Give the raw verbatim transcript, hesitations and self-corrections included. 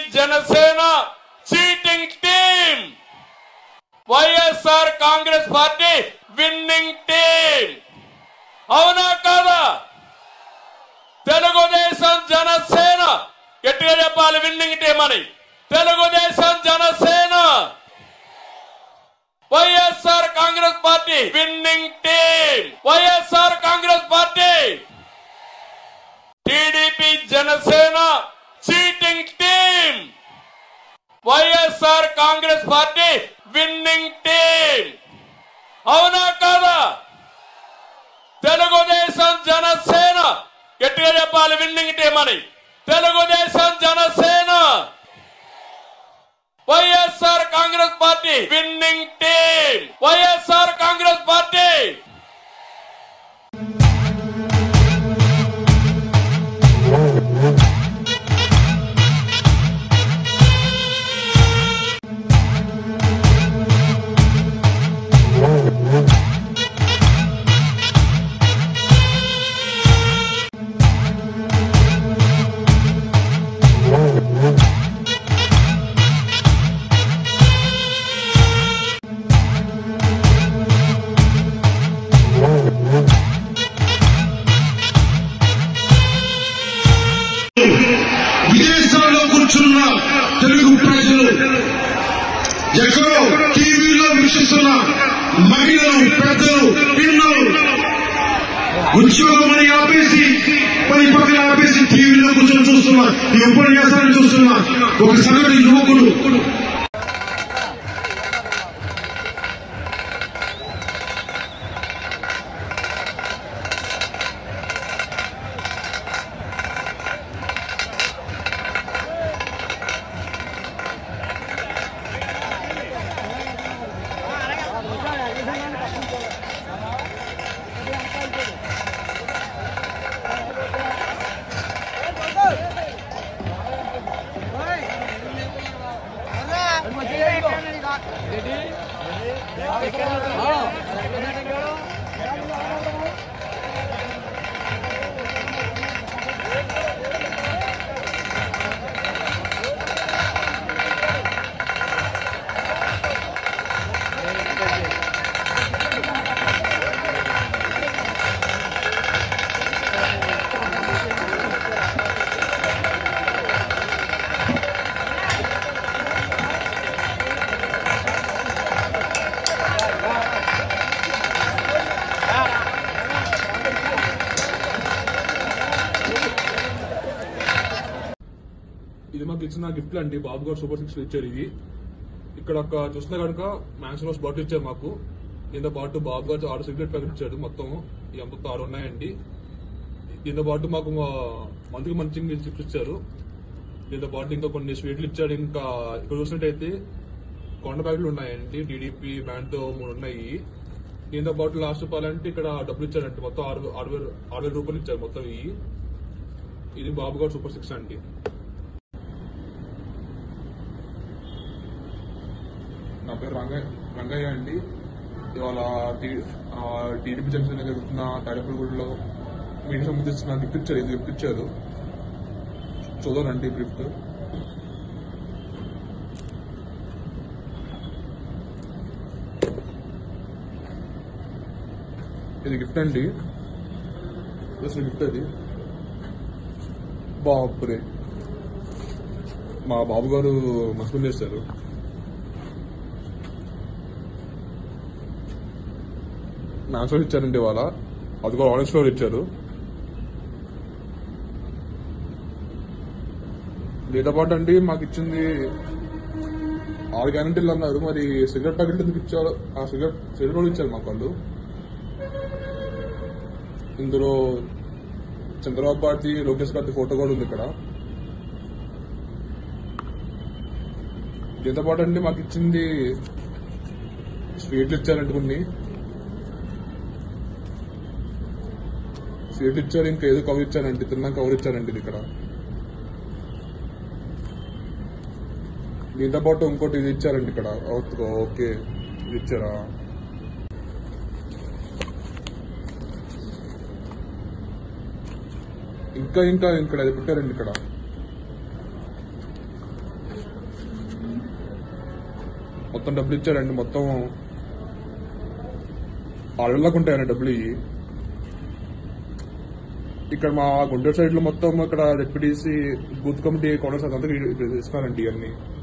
Janasena cheating team, YSR Congress party winning team. అవునా కాదా? తెలుగుదేశం జనసేన గట్టిగా చెప్పాలి విన్నింగ్ టీమ్ అని. Telugudesam Janasena YSR Congress party winning team. YSR Congress party TDP Janasena cheating team, YSR Congress party winning team. అవునా కాదా? తెలుగుదేశం జనసేన గట్టిగా చెప్పాలి విన్నింగ్ టీమ్ అని. Telugudesam Janasena YSR Congress party winning team. YSR Congress party విదేశాల్లో కూర్చున్న తెలుగు ప్రజలు, ఎక్కడో టీవీలో వీక్షిస్తున్న మహిళలు, పెద్దలు, పిల్లలు ఉద్యోగం అని ఆపేసి పది పక్కన ఆపేసి టీవీలో కూర్చొని చూస్తున్న ఈ ఉపన్యాసాన్ని చూస్తున్న ఒక సగటు యువకుడు ఇది మాకు ఇచ్చిన గిఫ్ట్లు అండి. బాబు గారు సూపర్ సిక్స్ ఇచ్చారు. ఇది ఇక్కడ ఒక చూసినా కనుక మ్యాన్షన్ హౌస్ బాటిల్ ఇచ్చారు మాకు. దీంతో పాటు బాబు గారు ఆరు సిగరెట్ ప్యాకెట్ ఇచ్చాడు. మొత్తం ఈ అంత ఆరు ఉన్నాయండి. దీంతో పాటు మాకు మంత్కి మంచి చిప్స్ ఇచ్చారు. దీంతో పాటు ఇంకా కొన్ని స్వీట్లు ఇచ్చాడు. ఇంకా ఇక్కడ చూసినట్టయితే కొండ ప్యాకెట్లు ఉన్నాయండి. టీడీపీ బ్యాండ్ తో మూడు ఉన్నాయి. దీంతో పాటు లాస్ట్ చెప్పాలంటే ఇక్కడ డబ్బులు ఇచ్చారంటే మొత్తం ఆరు ఆరు వేల ఆరు వేల రూపాయలు ఇచ్చారు మొత్తం. ఇవి ఇది బాబు గారు సూపర్ సిక్స్ అండి. నా పేరు రంగయ్య రంగయ్య అండి. ఇవాళ టీడీపీ జంక్షన్ జరుగుతున్న తాడేపల్లిగూడలో మీటింగ్ సంబంధించిన గిఫ్ట్ ఇచ్చారు. ఇది గిఫ్ట్ ఇచ్చారు. చూడండి గిఫ్ట్. ఇది గిఫ్ట్ అండి. అసలు గిఫ్ట్ అది బాపురే మా బాబు గారు మస్పెండ్ చేశారు. మ్యాన్స్ ఫ్లోర్ ఇచ్చారండి ఇవాళ. అది కూడా ఆరెంజ్ ఫ్లోర్ ఇచ్చారు. దీంతో పాటు అండి మాకు ఇచ్చింది ఆరు గ్యారంటీలు అన్నారు. మరి సిగరెట్ ప్యాకెట్ ఎందుకు ఇచ్చారు? ఆ సిగరెట్ సిగరెట్ కూడా ఇచ్చారు మాకు వాళ్ళు. ఇందులో చంద్రబాబు గారి, లోకేష్ గారి ఫోటో కూడా ఉంది ఇక్కడ. దీంతో పాటు అండి మాకు ఇచ్చింది స్వీట్లు ఇచ్చారండి. కొన్ని స్వీట్లు ఇచ్చారు. ఇంకా ఏదో కవర్ ఇచ్చారండి. తిన్నాక కవర్ ఇచ్చారండి ఇది ఇక్కడ. దీంతో పాటు ఇంకోటి ఇది ఇచ్చారండి ఇక్కడ. ఓకే ఇది ఇచ్చారా? ఇంకా ఇంకా ఇక్కడ అది పెట్టారండి ఇక్కడ. మొత్తం డబ్బులు ఇచ్చారండి. మొత్తం ఆరు వేలకు ఉంటాయండి డబ్బులు ఇవి. ఇక్కడ మా గుంటూరు సైడ్ లో మొత్తం ఇక్కడ జెడ్పీటీసీ బూత్ కమిటీ కౌన్సిలర్స్ అదంతా ఇస్తున్నారండి ఇవన్నీ.